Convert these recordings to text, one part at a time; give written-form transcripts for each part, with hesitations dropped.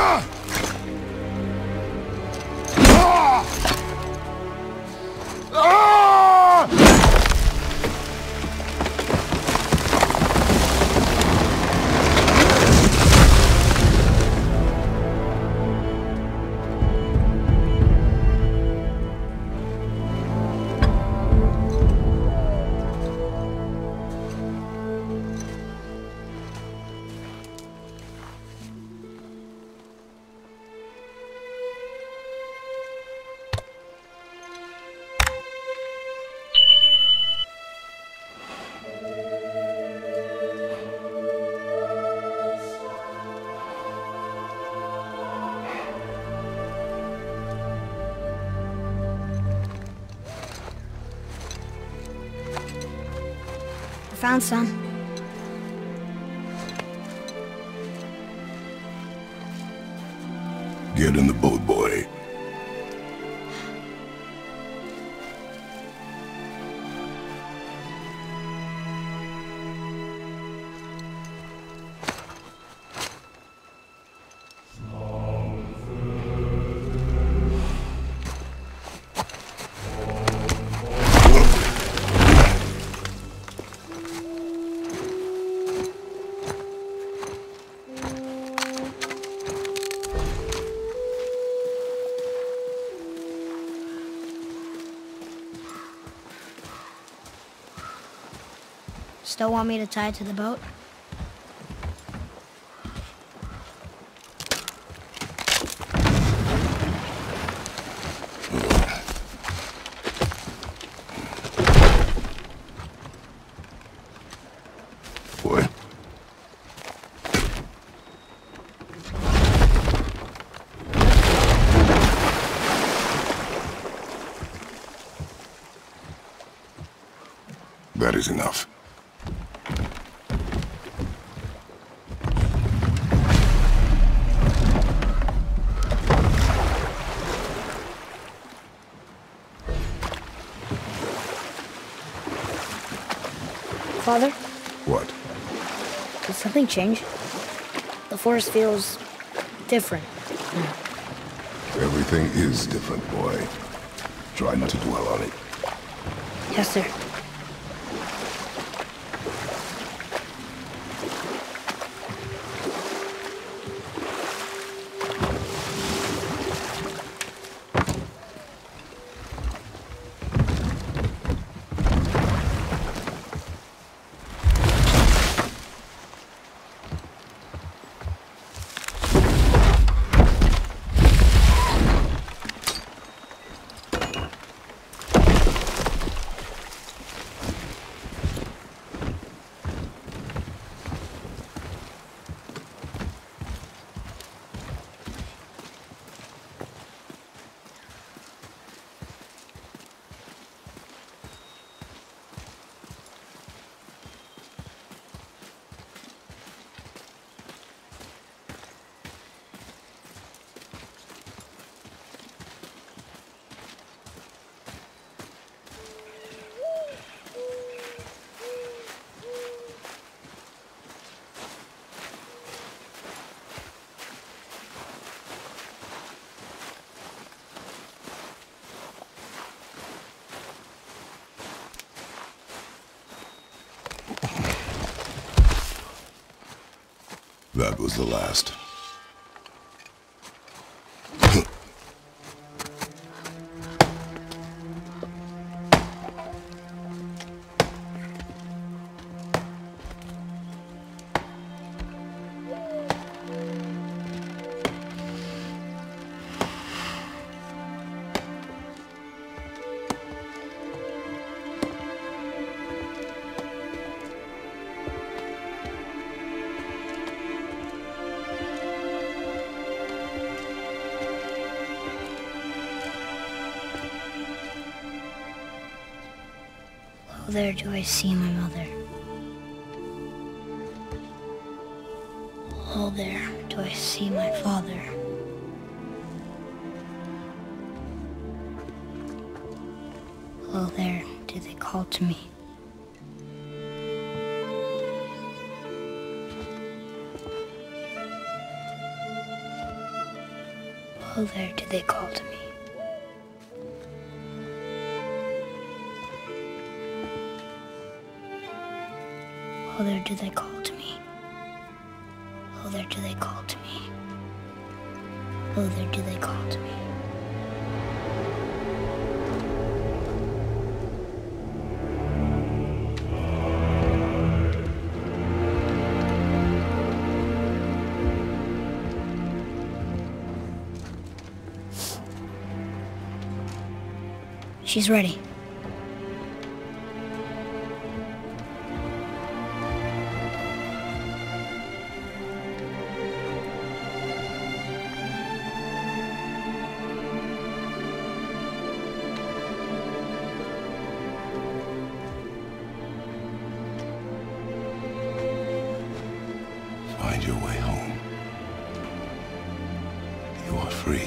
Found some. Get in the boat, boy. Still want me to tie it to the boat? Boy. That is enough. Father? What? Did something change? The forest feels different. Everything is different, boy. Try not to dwell on it. Yes, sir. That was the last. Oh, there do I see my mother. Oh, there do I see my father. Oh, there do they call to me. Oh, there do they call to me. Oh, there do they call to me. Oh, there do they call to me. Oh, there do they call to me. She's ready. Find your way home. You are free.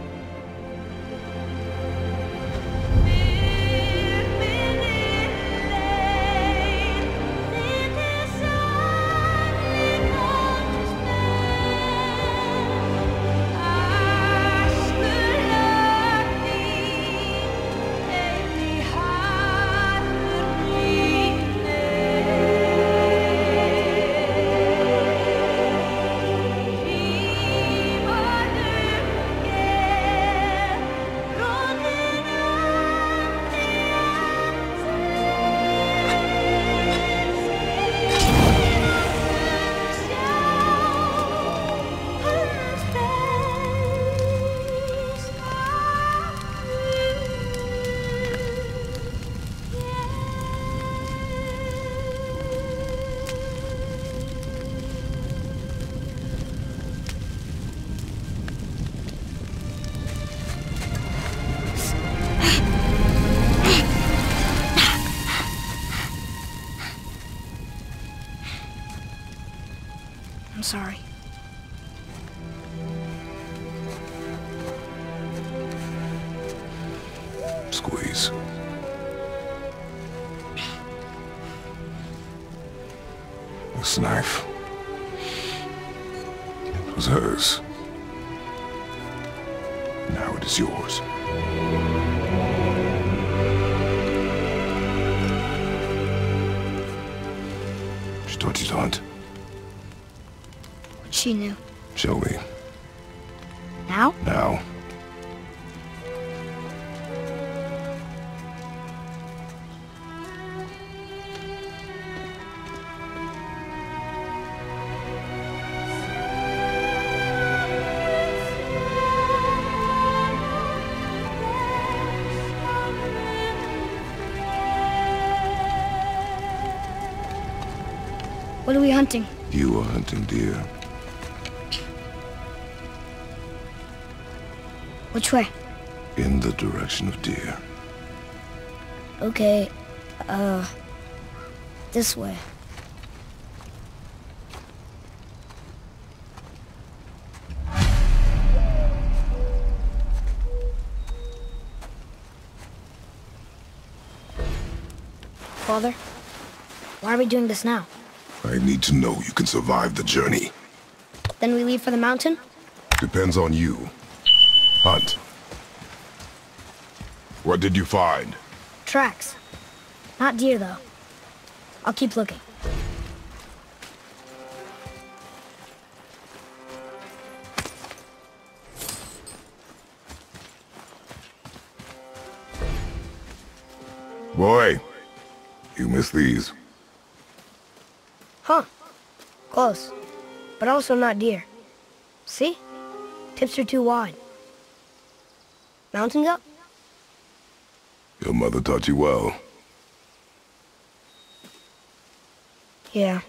I'm sorry. Squeeze. This knife. It was hers. Now it is yours. She taught you to hunt. She knew. Show me. Now? Now. What are we hunting? You are hunting deer. Which way? In the direction of deer. Okay, this way. Father, why are we doing this now? I need to know you can survive the journey. Then we leave for the mountain? Depends on you. Hunt. What did you find? Tracks. Not deer, though. I'll keep looking. Boy, you missed these. Huh. Close. But also not deer. See? Tips are too wide. Mountain goat? Your mother taught you well. Yeah.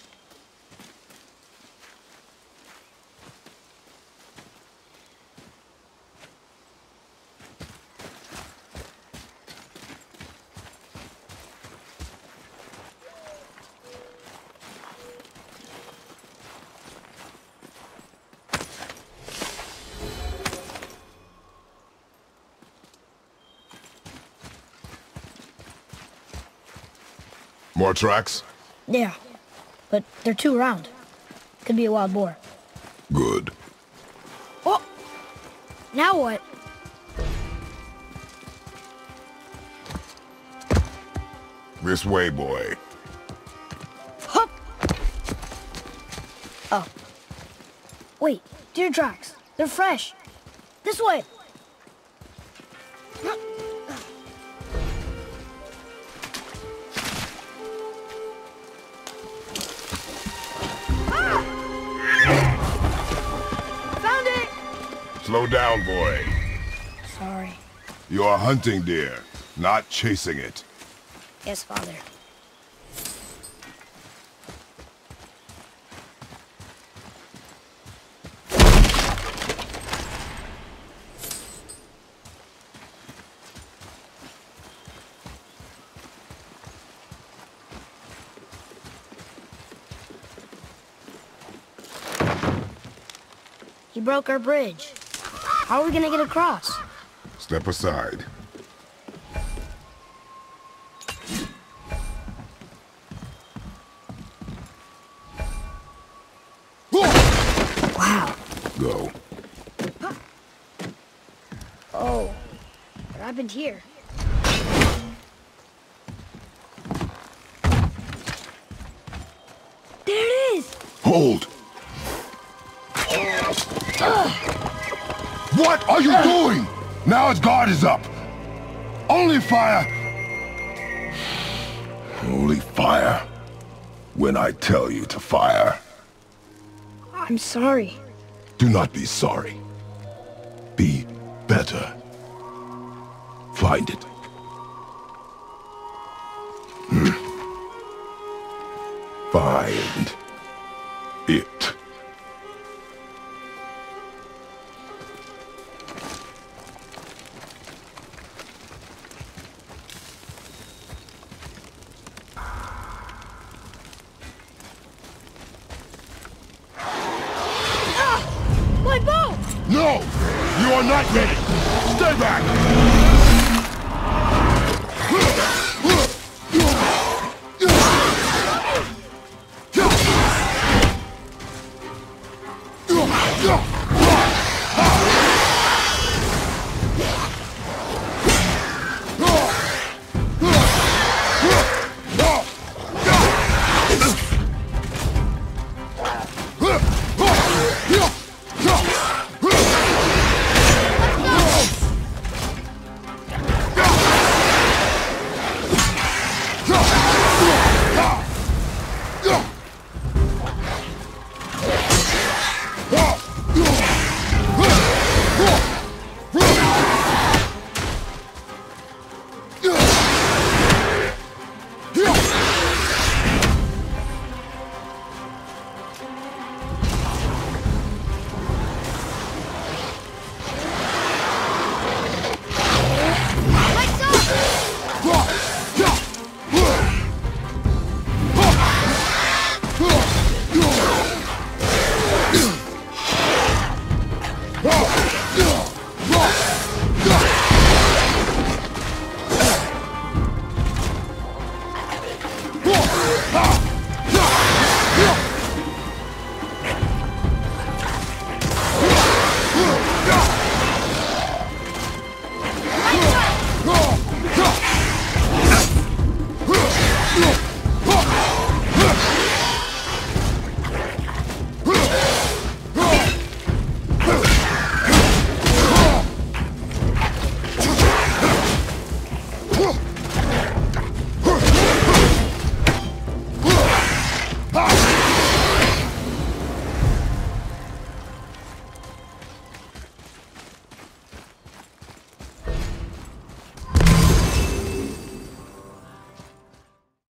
More tracks? Yeah. But they're too round. Could be a wild boar. Good. Oh! Now what? This way, boy. Hup! Oh. Wait, deer tracks. They're fresh. This way. Found it! Slow down, boy. Sorry. You are hunting deer, not chasing it. Yes, Father. He broke our bridge. How are we gonna get across? Step aside. Wow. Go. Oh, what happened here? There it is! Hold! What are you doing? Now its guard is up. Only fire. Only fire. When I tell you to fire. I'm sorry. Do not be sorry. Be better. Find it. Find it. My bow! No! You are not ready! Stay back!